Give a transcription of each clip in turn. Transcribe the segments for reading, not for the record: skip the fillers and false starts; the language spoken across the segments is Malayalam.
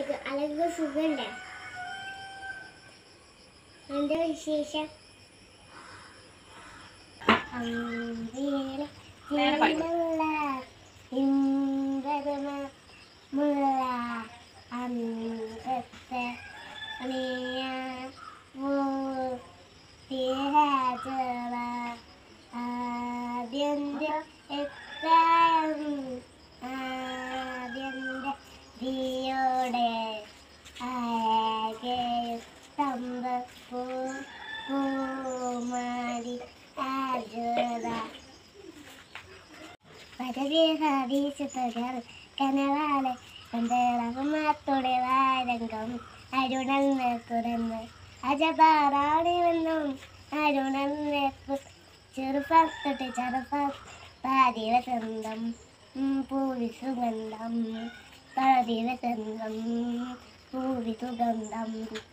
അലക്ക് സുഖല്ലേ? എന്താ വിശേഷം? അന്തത്തെ ആദ്യന്റെ ോടെ ആകെ പൂമാരി ആജത പരവീഹീശുകൾ കനവാളെ എന്തോടെ വാരംഗം അരുണന്ന് തുറന്ന് അജപാറാണിവെന്നും അരുണന്ന് ചെറുപ്പത്തൊട്ട് ചെറുപ്പം പാതിവ സ്വന്തം പൂവി സുഗന്ധം പാതിവ സ്വന്തം പൂവി സുഗന്ധം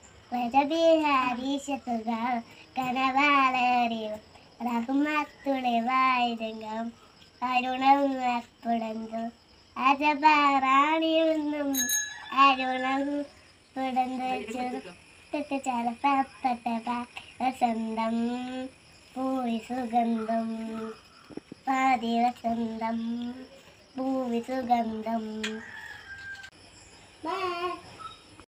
പരവീഹീശുകൾ കനവാളേറി റഹ്മത്തുടെ വാരംഗം അരുണപ്പുടന്തു അജപാറാണിയൊന്നും അരുണം പുടന്ത് ചെറുത്തിട്ട് ചലപ്പപ്പെട്ട വസന്തം പൂവി സുഗന്ധം പാതി വസന്തം പൂവി സുഗന്ധം.